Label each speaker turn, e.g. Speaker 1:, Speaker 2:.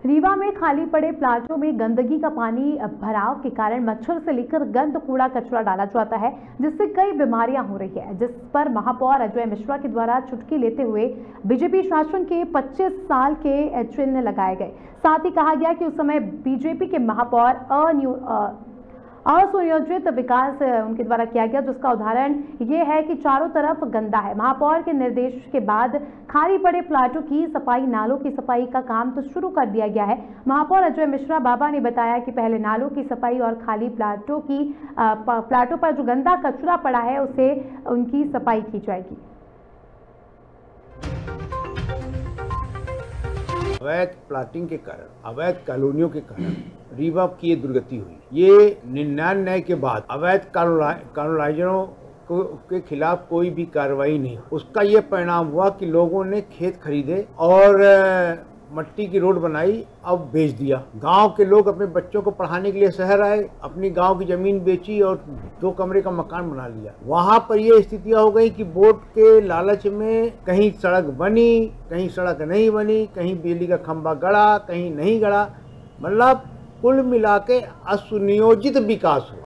Speaker 1: रीवा में खाली पड़े प्लाटों में गंदगी का पानी भराव के कारण मच्छर से लेकर गंद कूड़ा कचरा डाला जाता है, जिससे कई बीमारियां हो रही है, जिस पर महापौर अजय मिश्रा के द्वारा चुटकी लेते हुए बीजेपी शासन के 25 साल के चिन्ह लगाए गए। साथ ही कहा गया कि उस समय बीजेपी के महापौर असुनियोजित विकास उनके द्वारा किया गया, जिसका उदाहरण ये है कि चारों तरफ गंदा है। महापौर के निर्देश के बाद खाली पड़े प्लाटों की सफाई, नालों की सफाई का काम तो शुरू कर दिया गया है। महापौर अजय मिश्रा बाबा ने बताया कि पहले नालों की सफाई और खाली प्लाटों पर जो गंदा कचरा पड़ा है उसे उनकी सफाई की जाएगी।
Speaker 2: अवैध प्लाटिंग के कारण, अवैध कॉलोनियों के कारण रीवा की ये दुर्गति हुई। ये 99 के बाद अवैध कॉलोनाइजरों के खिलाफ कोई भी कार्रवाई नहीं। उसका ये परिणाम हुआ कि लोगों ने खेत खरीदे और मट्टी की रोड बनाई, अब बेच दिया। गांव के लोग अपने बच्चों को पढ़ाने के लिए शहर आए, अपनी गांव की जमीन बेची और 2 कमरे का मकान बना लिया। वहां पर ये स्थितियां हो गई कि वोट के लालच में कहीं सड़क बनी, कहीं सड़क नहीं बनी, कहीं बिजली का खंभा गड़ा, कहीं नहीं गड़ा। मतलब कुल मिला के असुनियोजित विकास हुआ।